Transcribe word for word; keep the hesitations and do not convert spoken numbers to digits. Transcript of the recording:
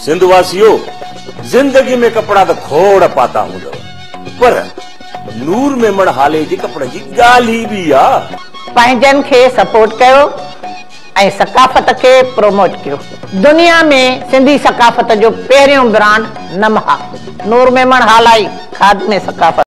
सिंध वासियों, जिंदगी में कपड़ा तो खोड़ पाता हूं, पर नूर मेमन हाले जी कपड़े जी गाली भी आ। पंहिंजनि खे सपोर्ट कयो ऐं सकाफ़त खे प्रोमोट कयो। दुनिया में सिंधी सकाफ़त जो पहिरियों ब्रांड नमहा। नूर मेमन हालाई खाद में सकाफ़त।